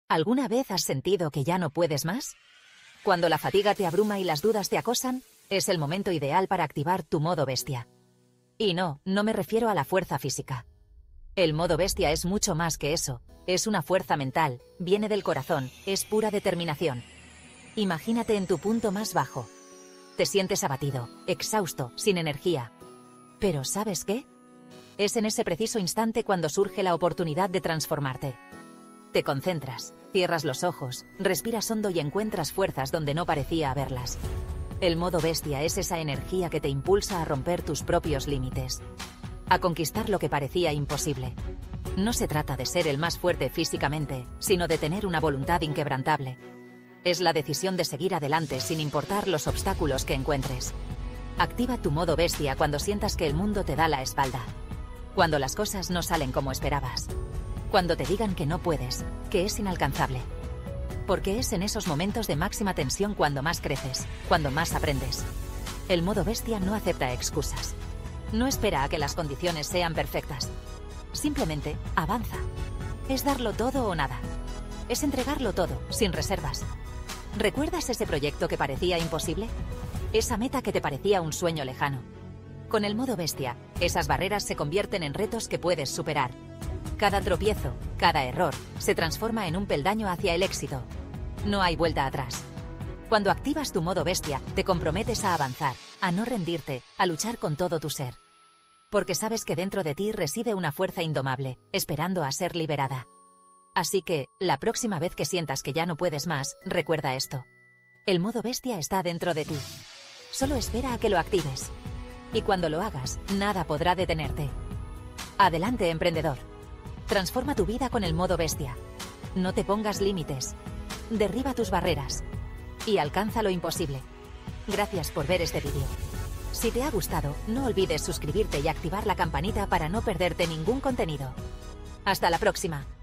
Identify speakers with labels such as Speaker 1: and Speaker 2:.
Speaker 1: ¿Alguna vez has sentido que ya no puedes más? Cuando la fatiga te abruma y las dudas te acosan, es el momento ideal para activar tu modo bestia. Y no me refiero a la fuerza física. El modo bestia es mucho más que eso. Es una fuerza mental, viene del corazón, es pura determinación. Imagínate en tu punto más bajo. Te sientes abatido, exhausto, sin energía. Pero ¿sabes qué? Es en ese preciso instante cuando surge la oportunidad de transformarte. Te concentras, cierras los ojos, respiras hondo y encuentras fuerzas donde no parecía haberlas. El modo bestia es esa energía que te impulsa a romper tus propios límites, a conquistar lo que parecía imposible. No se trata de ser el más fuerte físicamente, sino de tener una voluntad inquebrantable. Es la decisión de seguir adelante sin importar los obstáculos que encuentres. Activa tu modo bestia cuando sientas que el mundo te da la espalda. Cuando las cosas no salen como esperabas. Cuando te digan que no puedes, que es inalcanzable. Porque es en esos momentos de máxima tensión cuando más creces, cuando más aprendes. El modo bestia no acepta excusas. No espera a que las condiciones sean perfectas. Simplemente avanza. Es darlo todo o nada. Es entregarlo todo, sin reservas. ¿Recuerdas ese proyecto que parecía imposible? Esa meta que te parecía un sueño lejano. Con el modo bestia, esas barreras se convierten en retos que puedes superar. Cada tropiezo, cada error, se transforma en un peldaño hacia el éxito. No hay vuelta atrás. Cuando activas tu modo bestia, te comprometes a avanzar, a no rendirte, a luchar con todo tu ser. Porque sabes que dentro de ti reside una fuerza indomable, esperando a ser liberada. Así que, la próxima vez que sientas que ya no puedes más, recuerda esto. El modo bestia está dentro de ti. Solo espera a que lo actives. Y cuando lo hagas, nada podrá detenerte. Adelante, emprendedor. Transforma tu vida con el modo bestia. No te pongas límites. Derriba tus barreras. Y alcanza lo imposible. Gracias por ver este vídeo. Si te ha gustado, no olvides suscribirte y activar la campanita para no perderte ningún contenido. Hasta la próxima.